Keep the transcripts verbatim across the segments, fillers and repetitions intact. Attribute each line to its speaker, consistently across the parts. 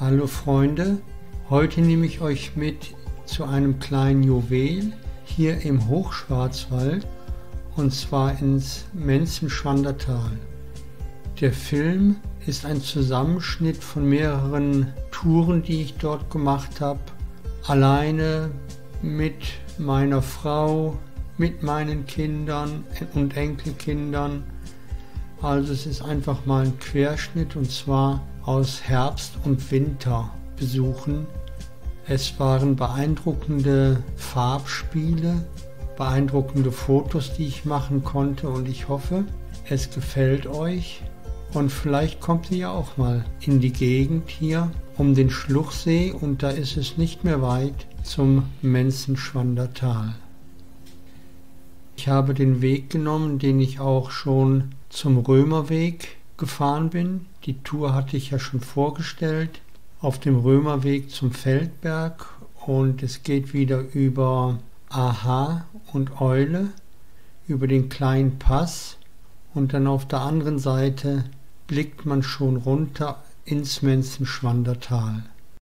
Speaker 1: Hallo Freunde, heute nehme ich euch mit zu einem kleinen Juwel hier im Hochschwarzwald und zwar ins Menzenschwandertal. Der Film ist ein Zusammenschnitt von mehreren Touren, die ich dort gemacht habe, alleine mit meiner Frau, mit meinen Kindern und Enkelkindern. Also es ist einfach mal ein Querschnitt und zwar aus Herbst und Winter besuchen. Es waren beeindruckende Farbspiele, beeindruckende Fotos, die ich machen konnte und ich hoffe, es gefällt euch und vielleicht kommt ihr ja auch mal in die Gegend hier um den Schluchsee und da ist es nicht mehr weit zum Menzenschwandertal. Ich habe den Weg genommen, den ich auch schon zum Römerweg gefahren bin. Die Tour hatte ich ja schon vorgestellt. Auf dem Römerweg zum Feldberg und es geht wieder über Aha und Eule, über den kleinen Pass und dann auf der anderen Seite blickt man schon runter ins Menzenschwandertal.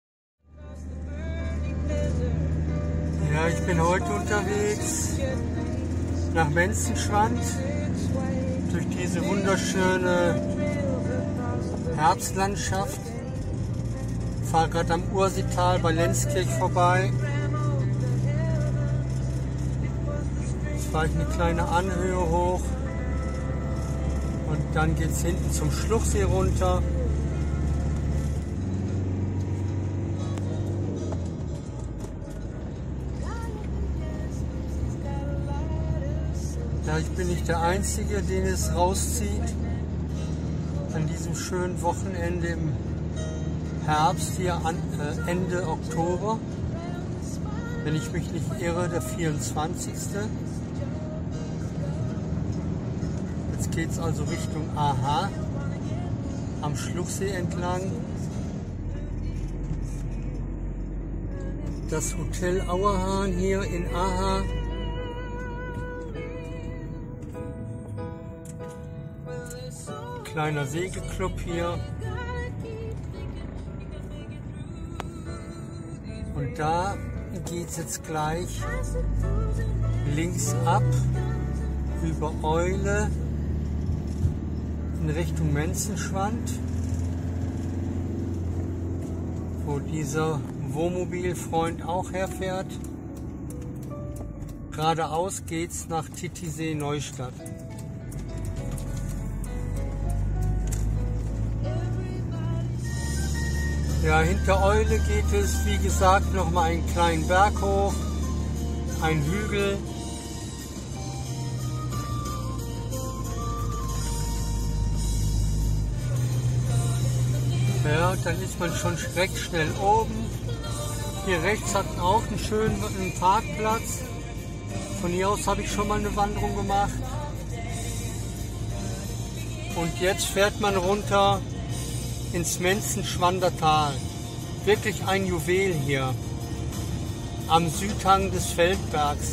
Speaker 1: Ja, ich bin heute unterwegs nach Menzenschwand durch diese wunderschöne Herbstlandschaft. Ich fahre gerade am Ursital bei Lenzkirch vorbei. Jetzt fahre ich eine kleine Anhöhe hoch und dann geht es hinten zum Schluchsee runter. Ja, ich bin nicht der Einzige, den es rauszieht an diesem schönen Wochenende im Herbst, hier an, äh, Ende Oktober, wenn ich mich nicht irre, der vierundzwanzigste Jetzt geht es also Richtung Aha, am Schluchsee entlang. Das Hotel Auerhahn hier in Aha. Kleiner Segelclub hier. Und da geht es jetzt gleich links ab über Eule in Richtung Menzenschwand, wo dieser Wohnmobilfreund auch herfährt. Geradeaus geht's nach Titisee Neustadt. Ja, hinter Eule geht es, wie gesagt, noch mal einen kleinen Berg hoch, ein Hügel. Ja, dann ist man schon recht schnell oben. Hier rechts hat man auch einen schönen einen Parkplatz. Von hier aus habe ich schon mal eine Wanderung gemacht. Und jetzt fährt man runter ins Menzenschwandertal. Wirklich ein Juwel hier am Südhang des Feldbergs.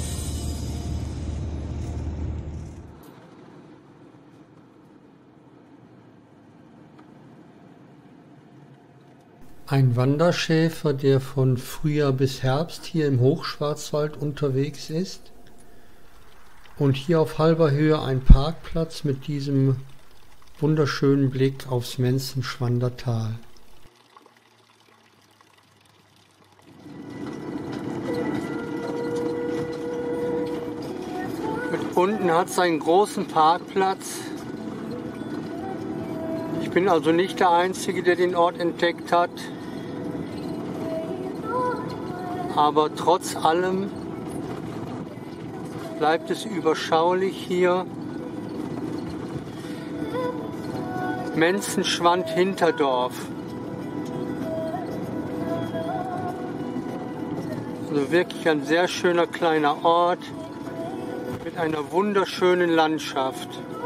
Speaker 1: Ein Wanderschäfer, der von Frühjahr bis Herbst hier im Hochschwarzwald unterwegs ist. Und hier auf halber Höhe ein Parkplatz mit diesem wunderschönen Blick aufs Menzenschwandertal. Und unten hat es einen großen Parkplatz. Ich bin also nicht der Einzige, der den Ort entdeckt hat. Aber trotz allem bleibt es überschaulich hier. Menzenschwand-Hinterdorf. Also wirklich ein sehr schöner kleiner Ort mit einer wunderschönen Landschaft.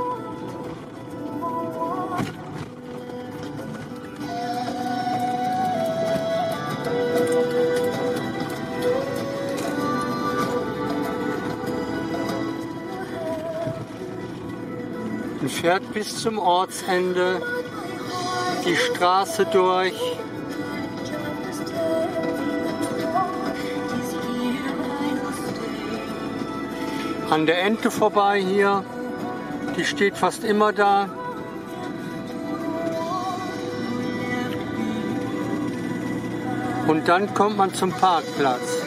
Speaker 1: Man fährt bis zum Ortsende die Straße durch an der Ente vorbei hier. Die steht fast immer da. Und dann kommt man zum Parkplatz.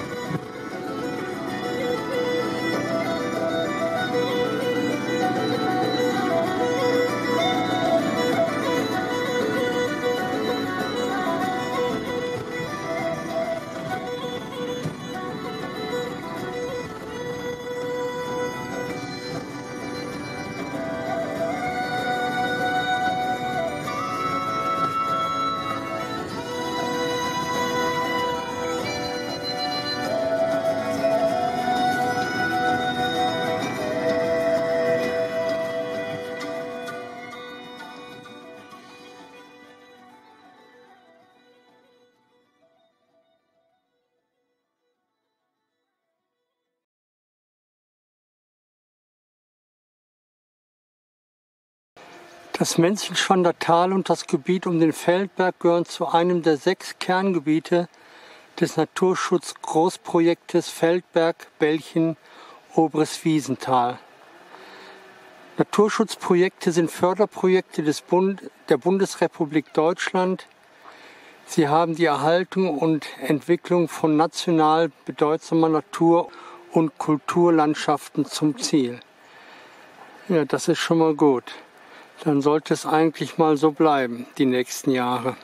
Speaker 1: Das Menzenschwander Tal und das Gebiet um den Feldberg gehören zu einem der sechs Kerngebiete des Naturschutzgroßprojektes Feldberg-Belchen-Oberes Wiesental. Naturschutzprojekte sind Förderprojekte des Bund, der Bundesrepublik Deutschland. Sie haben die Erhaltung und Entwicklung von national bedeutsamer Natur- und Kulturlandschaften zum Ziel. Ja, das ist schon mal gut. Dann sollte es eigentlich mal so bleiben, die nächsten Jahre.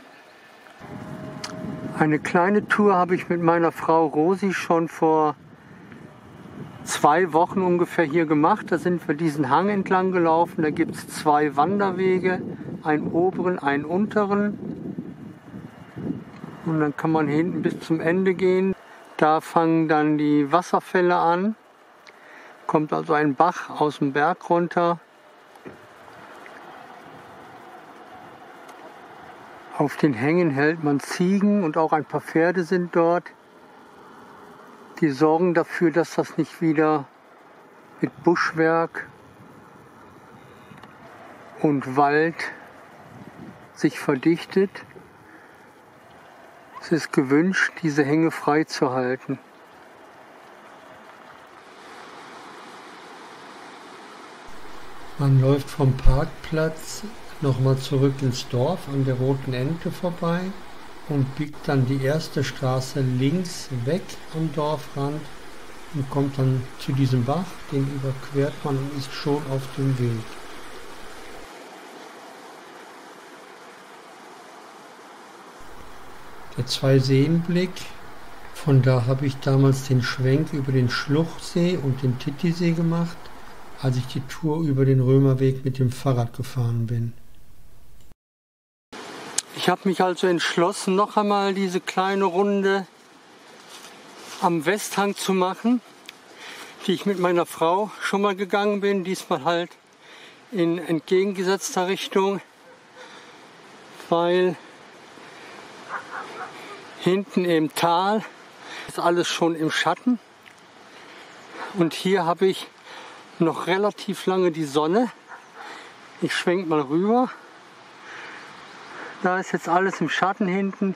Speaker 1: Eine kleine Tour habe ich mit meiner Frau Rosi schon vor zwei Wochen ungefähr hier gemacht. Da sind wir diesen Hang entlang gelaufen. Da gibt es zwei Wanderwege, einen oberen, einen unteren. Und dann kann man hinten bis zum Ende gehen. Da fangen dann die Wasserfälle an. Kommt also ein Bach aus dem Berg runter. Auf den Hängen hält man Ziegen und auch ein paar Pferde sind dort. Die sorgen dafür, dass das nicht wieder mit Buschwerk und Wald sich verdichtet. Es ist gewünscht, diese Hänge frei zu halten. Man läuft vom Parkplatz nochmal zurück ins Dorf an der Roten Ente vorbei und biegt dann die erste Straße links weg am Dorfrand und kommt dann zu diesem Bach, den überquert man und ist schon auf dem Weg. Der Zwei-Seen-Blick, von da habe ich damals den Schwenk über den Schluchsee und den Titisee gemacht, als ich die Tour über den Römerweg mit dem Fahrrad gefahren bin. Ich habe mich also entschlossen, noch einmal diese kleine Runde am Westhang zu machen, die ich mit meiner Frau schon mal gegangen bin, diesmal halt in entgegengesetzter Richtung, weil hinten im Tal ist alles schon im Schatten und hier habe ich noch relativ lange die Sonne. Ich schwenke mal rüber. Da ist jetzt alles im Schatten hinten.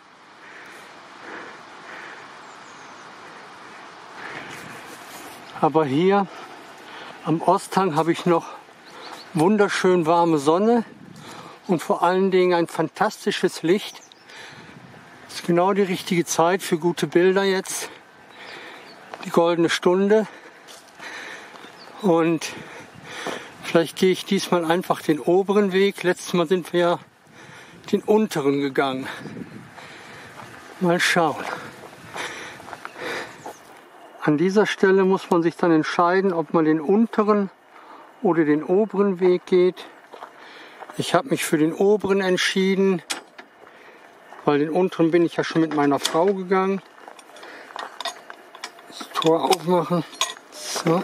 Speaker 1: Aber hier am Osthang habe ich noch wunderschön warme Sonne und vor allen Dingen ein fantastisches Licht. Das ist genau die richtige Zeit für gute Bilder jetzt. Die goldene Stunde. Und vielleicht gehe ich diesmal einfach den oberen Weg. Letztes Mal sind wir ja den unteren gegangen. Mal schauen. An dieser Stelle muss man sich dann entscheiden, ob man den unteren oder den oberen Weg geht. Ich habe mich für den oberen entschieden, weil den unteren bin ich ja schon mit meiner Frau gegangen. Das Tor aufmachen. So.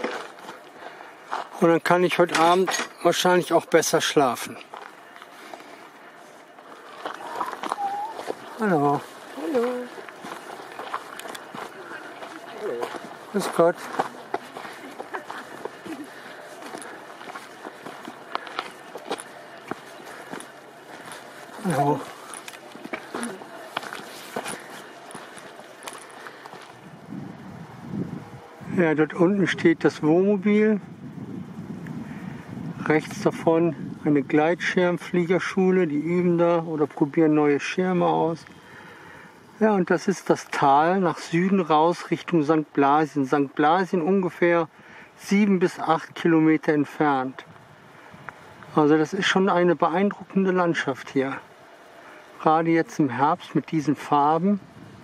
Speaker 1: Und dann kann ich heute Abend wahrscheinlich auch besser schlafen. Hallo. Hallo. Hallo. Grüß Gott. Hallo. Ja, dort unten steht das Wohnmobil. Rechts davon eine Gleitschirmfliegerschule, die üben da oder probieren neue Schirme aus. Ja, und das ist das Tal nach Süden raus Richtung Sankt Blasien. Sankt Blasien ungefähr sieben bis acht Kilometer entfernt. Also das ist schon eine beeindruckende Landschaft hier. Gerade jetzt im Herbst mit diesen Farben.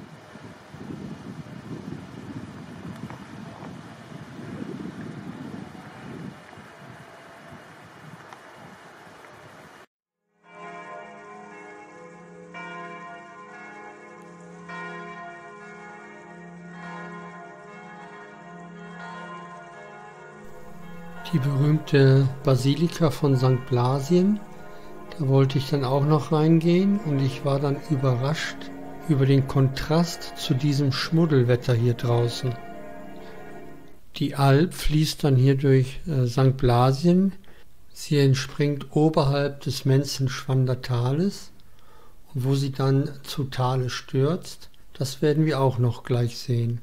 Speaker 1: Die berühmte Basilika von Sankt Blasien, da wollte ich dann auch noch reingehen und ich war dann überrascht über den Kontrast zu diesem Schmuddelwetter hier draußen. Die Alp fließt dann hier durch äh, Sankt Blasien, sie entspringt oberhalb des Menzenschwander Tales und wo sie dann zu Tale stürzt, das werden wir auch noch gleich sehen.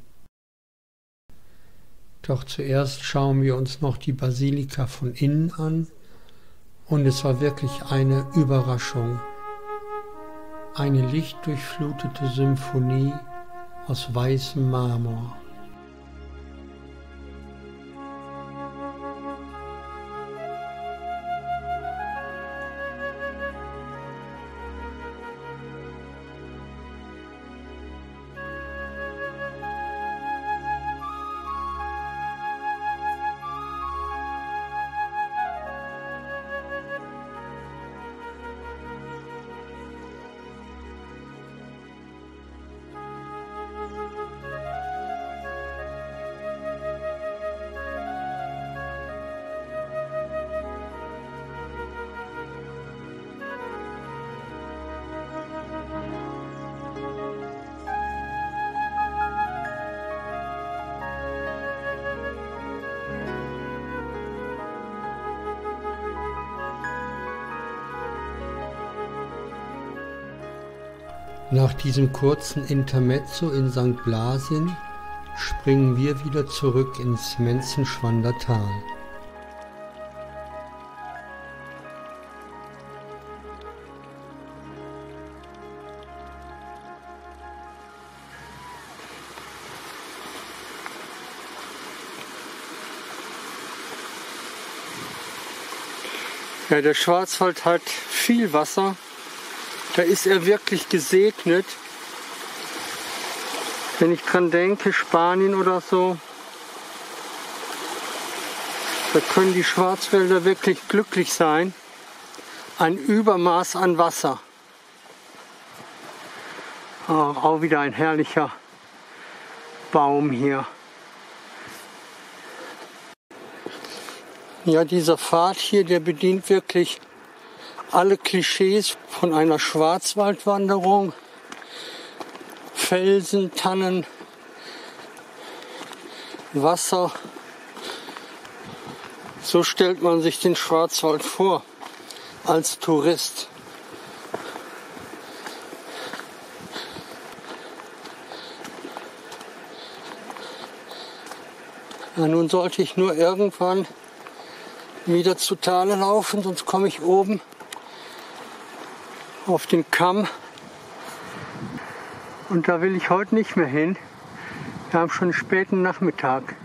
Speaker 1: Doch zuerst schauen wir uns noch die Basilika von innen an und es war wirklich eine Überraschung. Eine lichtdurchflutete Symphonie aus weißem Marmor. Nach diesem kurzen Intermezzo in Sankt Blasien springen wir wieder zurück ins Menzenschwander Tal. Ja, der Schwarzwald hat viel Wasser. Da ist er wirklich gesegnet. Wenn ich dran denke, Spanien oder so, da können die Schwarzwälder wirklich glücklich sein. Ein Übermaß an Wasser. Oh, auch wieder ein herrlicher Baum hier. Ja, dieser Pfad hier, der bedient wirklich alle Klischees von einer Schwarzwaldwanderung. Felsen, Tannen, Wasser. So stellt man sich den Schwarzwald vor als Tourist. Ja, nun sollte ich nur irgendwann wieder zu Tale laufen, sonst komme ich oben auf den Kamm. Und da will ich heute nicht mehr hin. Wir haben schon einen späten Nachmittag.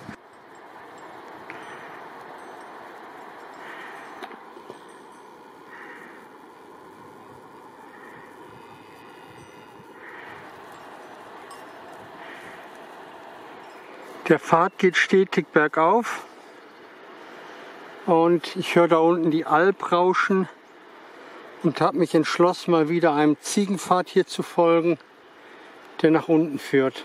Speaker 1: Der Pfad geht stetig bergauf und ich höre da unten die Alp rauschen. Und habe mich entschlossen, mal wieder einem Ziegenpfad hier zu folgen, der nach unten führt.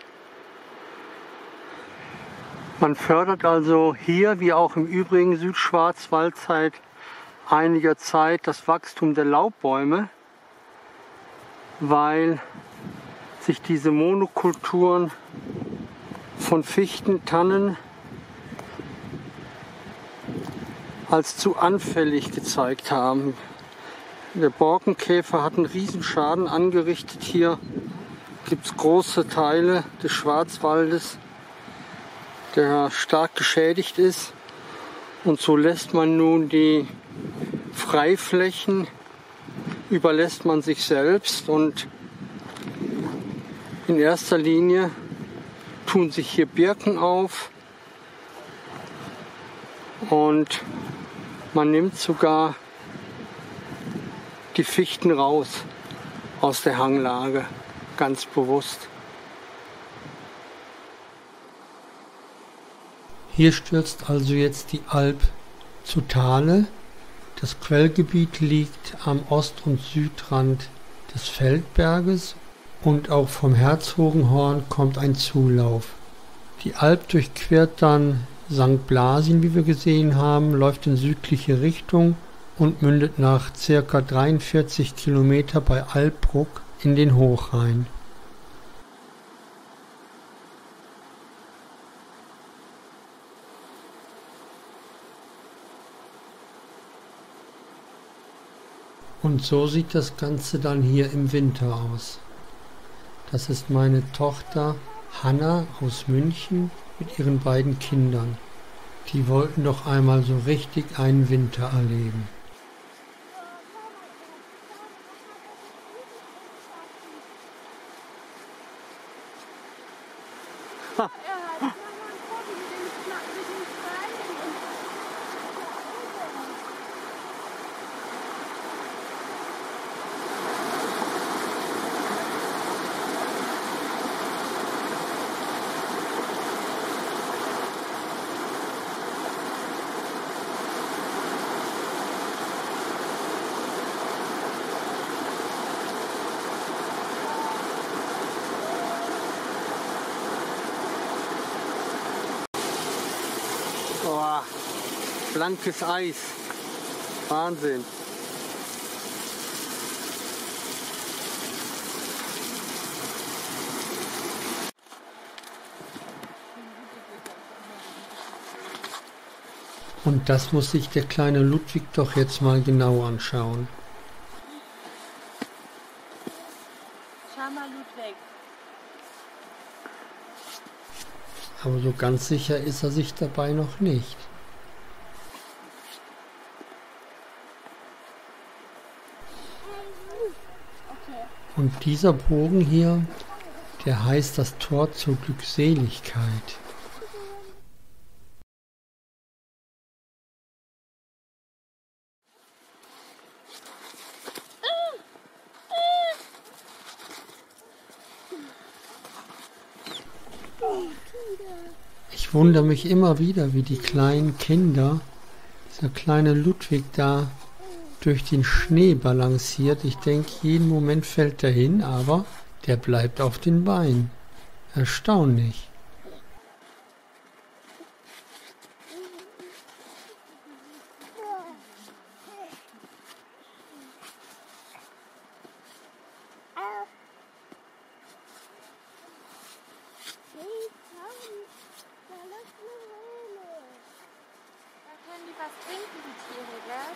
Speaker 1: Man fördert also hier, wie auch im übrigen Südschwarzwald seit einiger Zeit, das Wachstum der Laubbäume, weil sich diese Monokulturen von Fichten, Tannen als zu anfällig gezeigt haben. Der Borkenkäfer hat einen Riesenschaden angerichtet. Hier gibt es große Teile des Schwarzwaldes, der stark geschädigt ist. Und so lässt man nun die Freiflächen, überlässt man sich selbst, und in erster Linie tun sich hier Birken auf und man nimmt sogar die Fichten raus aus der Hanglage, ganz bewusst. Hier stürzt also jetzt die Alp zu Tale. Das Quellgebiet liegt am Ost- und Südrand des Feldberges und auch vom Herzogenhorn kommt ein Zulauf. Die Alp durchquert dann Sankt Blasien, wie wir gesehen haben, läuft in südliche Richtung und mündet nach ca. dreiundvierzig Kilometer bei Alpbruck in den Hochrhein. Und so sieht das Ganze dann hier im Winter aus. Das ist meine Tochter Hanna aus München mit ihren beiden Kindern. Die wollten doch einmal so richtig einen Winter erleben. Ha. Oh, blankes Eis. Wahnsinn. Und das muss sich der kleine Ludwig doch jetzt mal genau anschauen.
Speaker 2: Schau mal, Ludwig.
Speaker 1: Aber so ganz sicher ist er sich dabei noch nicht. Und dieser Bogen hier, der heißt das Tor zur Glückseligkeit. Ich wundere mich immer wieder, wie die kleinen Kinder, dieser kleine Ludwig da durch den Schnee balanciert. Ich denke, jeden Moment fällt er hin, aber der bleibt auf den Beinen. Erstaunlich.
Speaker 2: Was trinken die Tiere, gell?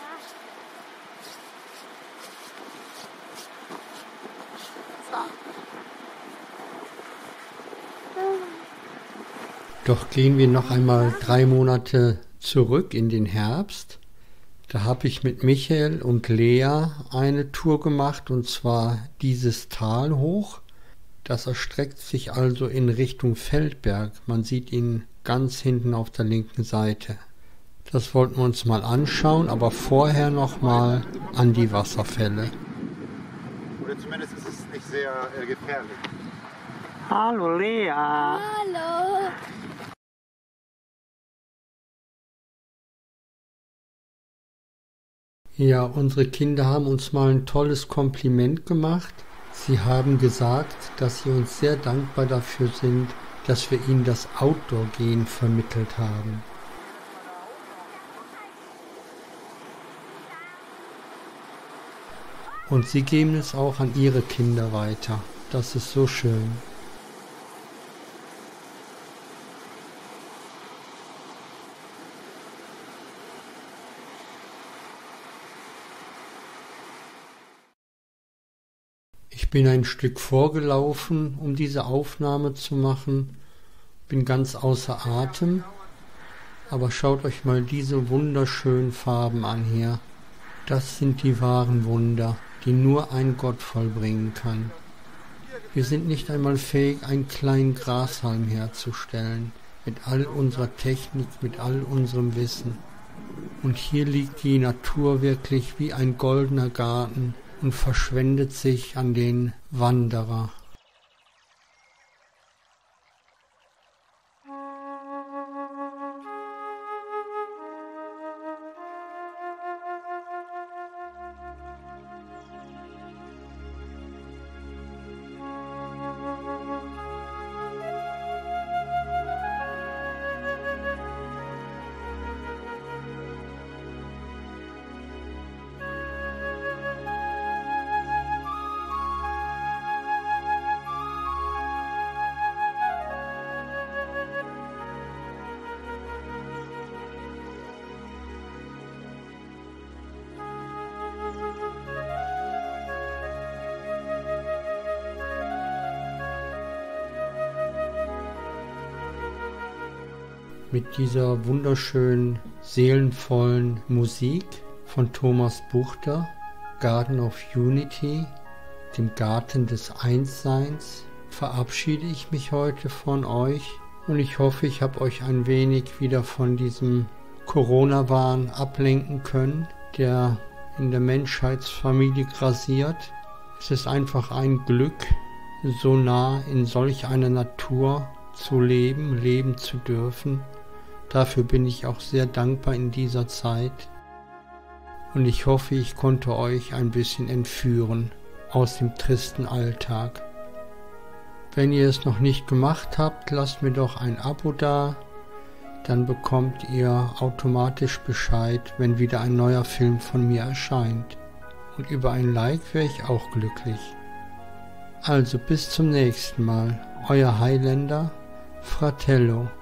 Speaker 2: Ja. So.
Speaker 1: Doch gehen wir noch einmal drei Monate zurück in den Herbst. Da habe ich mit Michael und Lea eine Tour gemacht, und zwar dieses Tal hoch. Das erstreckt sich also in Richtung Feldberg. Man sieht ihn ganz hinten auf der linken Seite. Das wollten wir uns mal anschauen, aber vorher noch mal an die Wasserfälle.
Speaker 3: Oder zumindest ist es nicht sehr äh, gefährlich.
Speaker 1: Hallo Lea.
Speaker 2: Hallo.
Speaker 1: Ja, unsere Kinder haben uns mal ein tolles Kompliment gemacht. Sie haben gesagt, dass sie uns sehr dankbar dafür sind, dass wir ihnen das Outdoor-Gehen vermittelt haben. Und sie geben es auch an ihre Kinder weiter. Das ist so schön. Ich bin ein Stück vorgelaufen, um diese Aufnahme zu machen. bin ganz außer Atem, aber schaut euch mal diese wunderschönen Farben an hier. Das sind die wahren Wunder, die nur ein Gott vollbringen kann. Wir sind nicht einmal fähig, einen kleinen Grashalm herzustellen, mit all unserer Technik, mit all unserem Wissen. Und hier liegt die Natur wirklich wie ein goldener Garten und verschwendet sich an den Wanderer. Mit dieser wunderschönen, seelenvollen Musik von Thomas Buchter, Garden of Unity, dem Garten des Einsseins, verabschiede ich mich heute von euch und ich hoffe, ich habe euch ein wenig wieder von diesem Corona-Wahn ablenken können, der in der Menschheitsfamilie grassiert. Es ist einfach ein Glück, so nah in solch einer Natur zu leben, leben zu dürfen. Dafür bin ich auch sehr dankbar in dieser Zeit und ich hoffe, ich konnte euch ein bisschen entführen aus dem tristen Alltag. Wenn ihr es noch nicht gemacht habt, lasst mir doch ein Abo da, dann bekommt ihr automatisch Bescheid, wenn wieder ein neuer Film von mir erscheint. Und über ein Like wäre ich auch glücklich. Also bis zum nächsten Mal, euer Highlander Fratello.